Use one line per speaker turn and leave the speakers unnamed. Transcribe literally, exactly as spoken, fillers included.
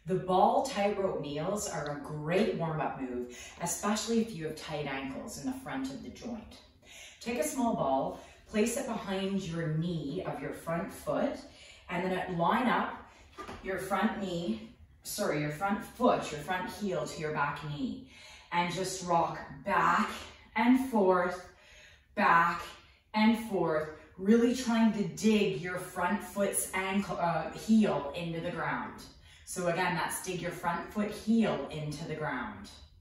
The ball tightrope kneels are a great warm-up move, especially if you have tight ankles in the front of the joint. Take a small ball, place it behind your knee of your front foot, and then line up your front knee, sorry, your front foot, your front heel to your back knee, and just rock back and forth, back and forth, really trying to dig your front foot's ankle, uh, heel into the ground. So again, that's dig your front foot heel into the ground.